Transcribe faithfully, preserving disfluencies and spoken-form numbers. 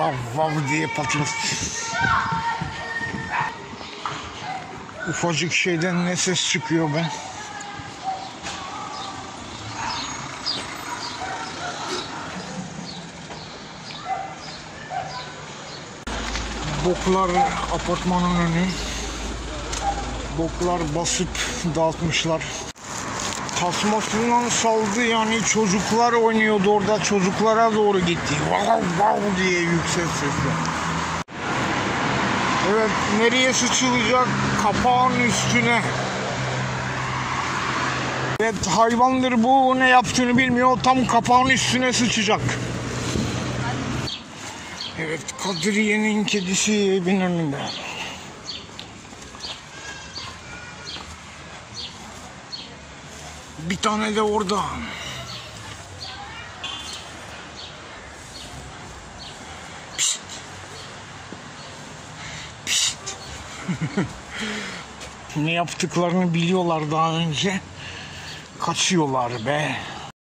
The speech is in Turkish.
vav vav diye patlat. Ufacık şeyden ne ses çıkıyor be. Boklar apartmanın önü. Boklar basıp dağıtmışlar. Tasmasından saldı, yani çocuklar oynuyordu orada, çocuklara doğru gitti. Vav vav diye yüksek sesle. Evet, nereye sıçılacak? Kapağın üstüne. Evet, hayvandır bu, ne yaptığını bilmiyor, tam kapağın üstüne sıçacak. Evet, Kadriye'nin kedisi evin önünde. Bir tane de orada. Pişt. Pişt. Ne yaptıklarını biliyorlar daha önce. Kaçıyorlar be.